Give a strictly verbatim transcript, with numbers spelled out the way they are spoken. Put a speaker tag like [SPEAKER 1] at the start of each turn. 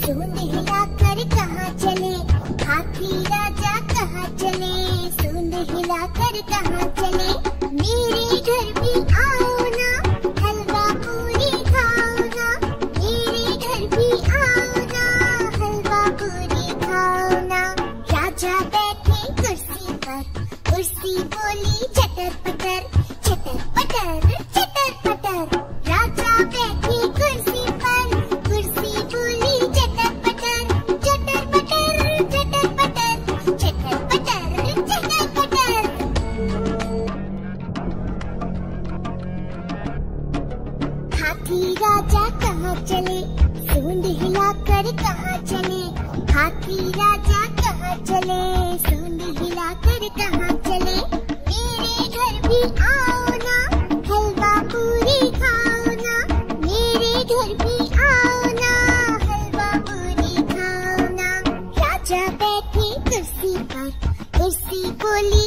[SPEAKER 1] सूंड हिलाकर कहाँ चले, हाथी राजा कहाँ चले, सूंड हिलाकर कहाँ चले। मेरे घर भी आओ ना, हलवा पूरी खाओ ना, मेरे घर भी आओ ना, हलवा पूरी खाओ ना। राजा बैठे कुर्सी पर, कुर्सी बोली चटर पटर, चटर पटर चटर पटर। राजा बैठे कुर्सी पर, कुर्सी बोली चटर पटर, चटर पटर चटर पटर, चटर पटर चटर पटर। हाथी राजा कहाँ चले, सूंड हिलाकर कहाँ चले, हाथी राजा कहाँ चले, सूंड हिलाकर कहाँ चले। मेरे घर भी आओ ना, हलवा पूरी खाओ ना, मेरे घर भी आओ ना, हलवा पूरी खाओ ना। राजा बैठे कुर्सी पर, कुर्सी बोली